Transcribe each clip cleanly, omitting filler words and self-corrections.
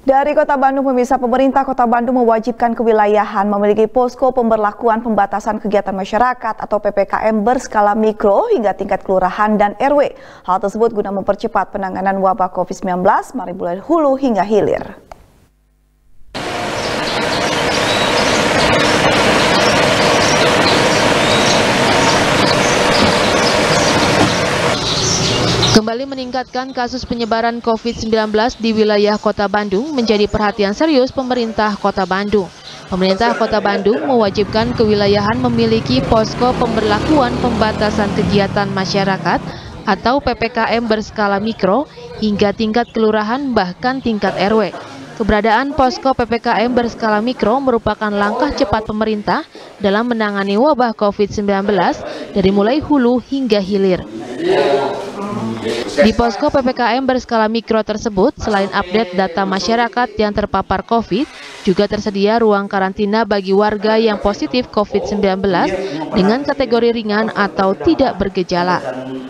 Dari Kota Bandung, pemirsa, pemerintah Kota Bandung mewajibkan kewilayahan memiliki posko pemberlakuan pembatasan kegiatan masyarakat atau PPKM berskala mikro hingga tingkat kelurahan dan RW. Hal tersebut guna mempercepat penanganan wabah COVID-19 dari mulai hulu hingga hilir. Kembali meningkatkan kasus penyebaran COVID-19 di wilayah Kota Bandung menjadi perhatian serius pemerintah Kota Bandung. Pemerintah Kota Bandung mewajibkan kewilayahan memiliki posko pemberlakuan pembatasan kegiatan masyarakat atau PPKM berskala mikro hingga tingkat kelurahan bahkan tingkat RW. Keberadaan posko PPKM berskala mikro merupakan langkah cepat pemerintah dalam menangani wabah COVID-19 dari mulai hulu hingga hilir. Di posko PPKM berskala mikro tersebut, selain update data masyarakat yang terpapar COVID, juga tersedia ruang karantina bagi warga yang positif COVID-19 dengan kategori ringan atau tidak bergejala.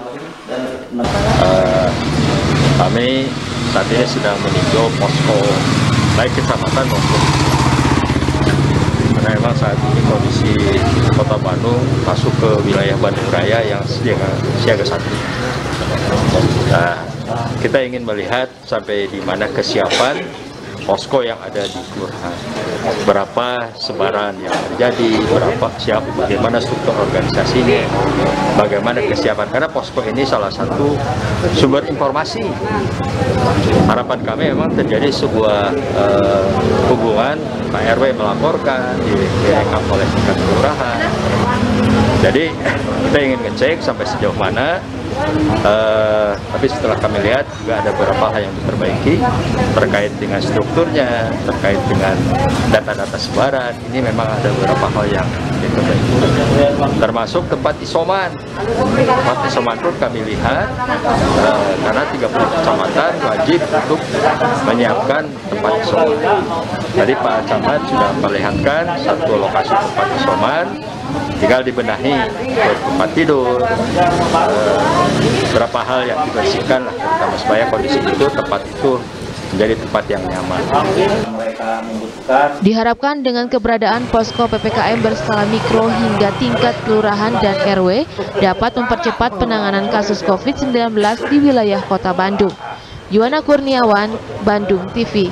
Kami saat ini sedang meninjau posko baik kecamatan maupun karena memang saat ini kondisi Kota Bandung masuk ke wilayah Bandung Raya yang siaga 1. Nah, kita ingin melihat sampai di mana kesiapan posko yang ada di kelurahan, berapa sebaran yang terjadi, bagaimana struktur organisasinya, bagaimana kesiapan, karena posko ini salah satu sumber informasi. Harapan kami memang terjadi sebuah hubungan Pak RW melaporkan, direkam oleh tingkat kelurahan. Jadi kita ingin ngecek sampai sejauh mana. Tapi setelah kami lihat juga ada beberapa hal yang diperbaiki terkait dengan strukturnya, terkait dengan data-data sebaran. Ini memang ada beberapa hal yang diperbaiki, termasuk tempat isoman. Tempat isoman pun kami lihat karena 30 kecamatan wajib untuk menyiapkan tempat isoman. Tadi Pak Camat sudah melihatkan satu lokasi tempat isoman, tinggal dibenahi tempat tidur, berapa hal yang dibersihkan lah, terutama supaya kondisi itu tempat itu menjadi tempat yang nyaman. Diharapkan dengan keberadaan posko PPKM berskala mikro hingga tingkat kelurahan dan RW dapat mempercepat penanganan kasus COVID-19 di wilayah Kota Bandung. Yuwana Kurniawan, Bandung TV.